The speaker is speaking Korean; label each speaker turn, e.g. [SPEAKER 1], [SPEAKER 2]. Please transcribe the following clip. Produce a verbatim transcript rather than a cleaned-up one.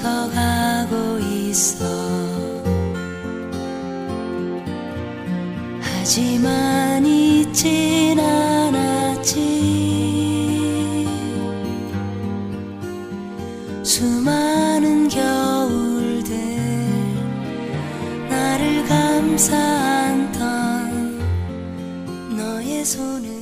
[SPEAKER 1] 스쳐가고 있어. 하지만 잊진 않았지. 수많은 겨울들 나를 감싸 안던 너의 손을